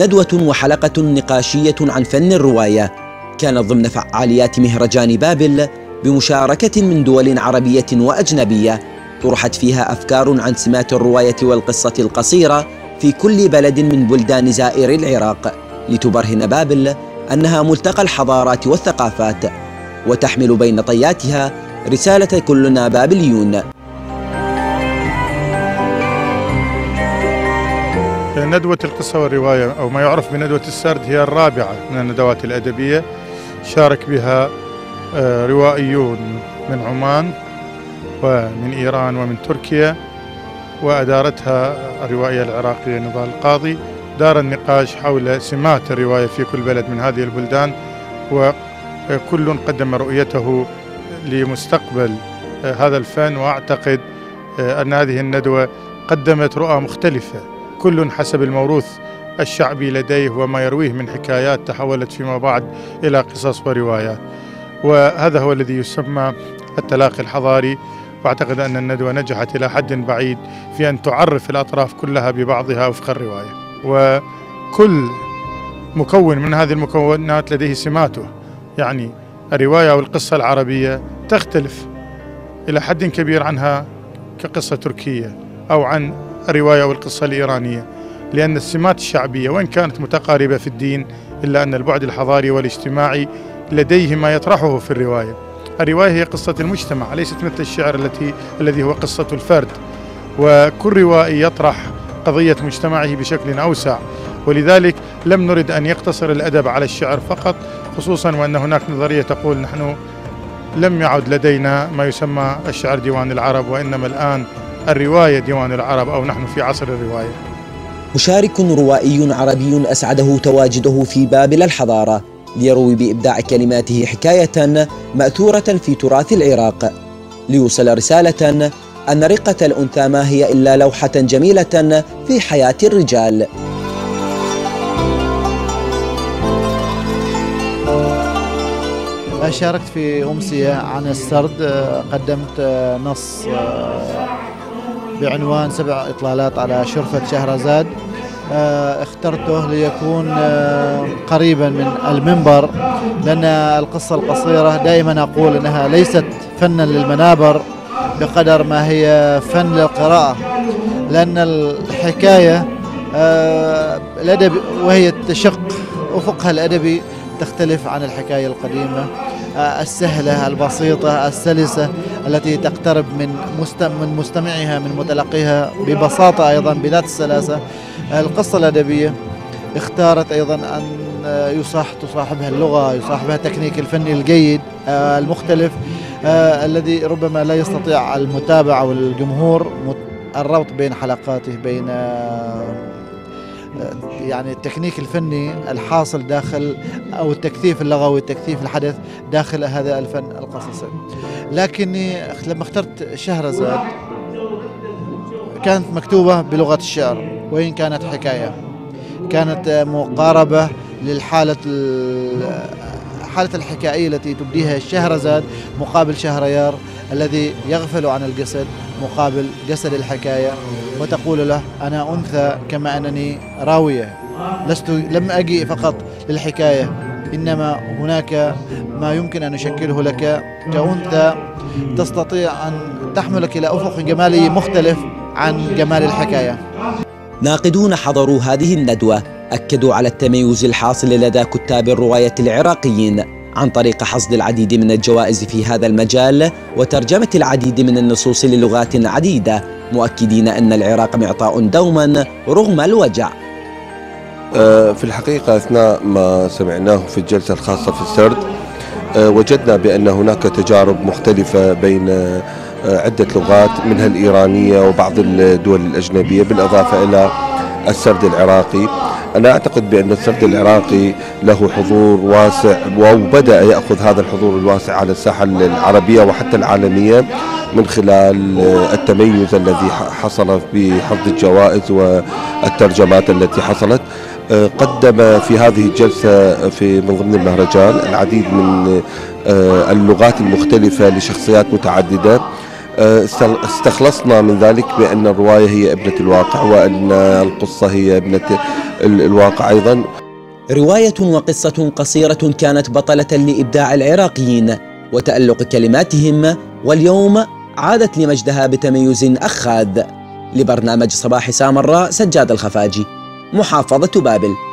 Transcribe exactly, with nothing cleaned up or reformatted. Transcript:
ندوة وحلقة نقاشية عن فن الرواية كانت ضمن فعاليات مهرجان بابل بمشاركة من دول عربية وأجنبية، طرحت فيها أفكار عن سمات الرواية والقصة القصيرة في كل بلد من بلدان زائر العراق، لتبرهن بابل أنها ملتقى الحضارات والثقافات، وتحمل بين طياتها رسالة كلنا بابليون. ندوة القصة والرواية أو ما يعرف بندوة السرد هي الرابعة من الندوات الأدبية، شارك بها روائيون من عمان ومن إيران ومن تركيا، وأدارتها الروائية العراقية نضال القاضي. دار النقاش حول سمات الرواية في كل بلد من هذه البلدان، وكل قدم رؤيته لمستقبل هذا الفن، وأعتقد أن هذه الندوة قدمت رؤى مختلفة، كل حسب الموروث الشعبي لديه وما يرويه من حكايات تحولت فيما بعد إلى قصص وروايات، وهذا هو الذي يسمى التلاقي الحضاري. واعتقد أن الندوة نجحت إلى حد بعيد في أن تعرف الأطراف كلها ببعضها وفق الرواية، وكل مكون من هذه المكونات لديه سماته. يعني الرواية والقصة العربية تختلف إلى حد كبير عنها كقصة تركية أو عن الرواية والقصة الإيرانية، لأن السمات الشعبية وإن كانت متقاربة في الدين إلا أن البعد الحضاري والاجتماعي لديه ما يطرحه في الرواية. الرواية هي قصة المجتمع، ليست مثل الشعر التي الذي هو قصة الفرد، وكل روائي يطرح قضية مجتمعه بشكل أوسع، ولذلك لم نرد أن يقتصر الأدب على الشعر فقط، خصوصا وأن هناك نظرية تقول نحن لم يعد لدينا ما يسمى الشعر ديوان العرب، وإنما الآن الرواية ديوان العرب، أو نحن في عصر الرواية. مشارك روائي عربي أسعده تواجده في بابل الحضارة ليروي بإبداع كلماته حكاية مأثورة في تراث العراق، ليوصل رسالة أن رقة الأنثى ما هي إلا لوحة جميلة في حياة الرجال. شاركت في أمسية عن السرد، قدمت نص بعنوان سبع إطلالات على شرفة شهرزاد. اخترته ليكون قريبا من المنبر، لأن القصة القصيرة دائما أقول أنها ليست فنا للمنابر بقدر ما هي فن للقراءة، لأن الحكاية الأدب وهي تشق أفقها الأدبي تختلف عن الحكاية القديمة السهلة البسيطة السلسة التي تقترب من من مستمعها من متلقيها ببساطة، أيضا بذات السلاسة. القصة الأدبية اختارت أيضا أن يصاح تصاحبها اللغة، يصاحبها التكنيك الفني الجيد المختلف الذي ربما لا يستطيع المتابع والجمهور الربط بين حلقاته، بين يعني التكنيك الفني الحاصل داخل أو التكثيف اللغوي التكثيف الحدث داخل هذا الفن القصصي. لكني لما اخترت شهرزاد كانت مكتوبة بلغة الشعر، وإن كانت حكاية كانت مقاربة للحالة حالة الحكائية التي تبديها شهرزاد مقابل شهريار الذي يغفل عن الجسد مقابل جسد الحكاية، وتقول له أنا أنثى كما أنني راوية، لست لم أجي فقط للحكاية، إنما هناك ما يمكن أن أشكله لك كأنثى تستطيع أن تحملك إلى أفق جمالي مختلف عن جمال الحكاية. ناقدون حضروا هذه الندوة أكدوا على التميز الحاصل لدى كتاب الرواية العراقيين عن طريق حصد العديد من الجوائز في هذا المجال وترجمة العديد من النصوص للغات عديدة، مؤكدين أن العراق معطاء دوما رغم الوجع. في الحقيقة أثناء ما سمعناه في الجلسة الخاصة في السرد وجدنا بأن هناك تجارب مختلفة بين عدة لغات منها الإيرانية وبعض الدول الأجنبية بالإضافة إلى السرد العراقي. أنا أعتقد بأن السرد العراقي له حضور واسع، وبدأ يأخذ هذا الحضور الواسع على الساحة العربية وحتى العالمية من خلال التميز الذي حصل بحصد الجوائز والترجمات التي حصلت. قدم في هذه الجلسة في من ضمن المهرجان العديد من اللغات المختلفة لشخصيات متعددة، استخلصنا من ذلك بأن الرواية هي ابنة الواقع، وأن القصة هي ابنة الواقع أيضا. رواية وقصة قصيرة كانت بطلة لإبداع العراقيين وتألق كلماتهم، واليوم عادت لمجدها بتميز أخاذ. لبرنامج صباح سامراء، سجاد الخفاجي، محافظة بابل.